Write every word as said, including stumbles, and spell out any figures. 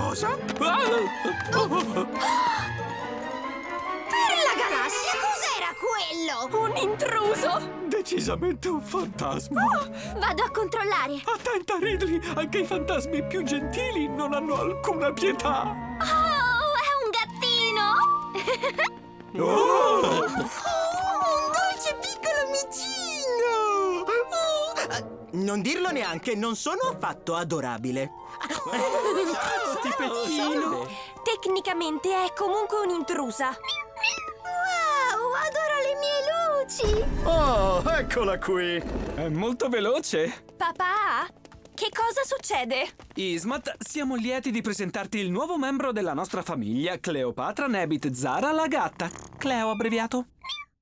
Cosa? Per la galassia, cos'era quello? Un intruso! Decisamente un fantasma. Oh, vado a controllare. Attenta, Ridley! Anche i fantasmi più gentili non hanno alcuna pietà. Oh, è un gattino! Oh! Oh, un dolce piccolo micino! Oh, eh, non dirlo neanche, non sono affatto adorabile. Tipettino! Tecnicamente è comunque un'intrusa. Wow, adoro le mie luci! Oh, eccola qui! È molto veloce! Papà, che cosa succede? Ismat, siamo lieti di presentarti il nuovo membro della nostra famiglia, Cleopatra Nebit Zara la gatta. Cleo abbreviato.